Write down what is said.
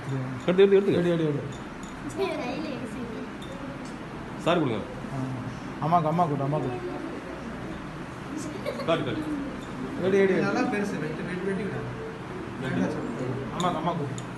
எடுத்து எடுத்து எடுத்து எடு எடு எடு சார் கொடுங்க. அம்மாக்கு அம்மா கூட்டு அம்மா கூட்டு காட்டு காட்டு எடு எடு நல்லா பெருசு வெட்டி வெட்டி வெட்டி விடாது அம்மாக்கு அம்மா கூட்டு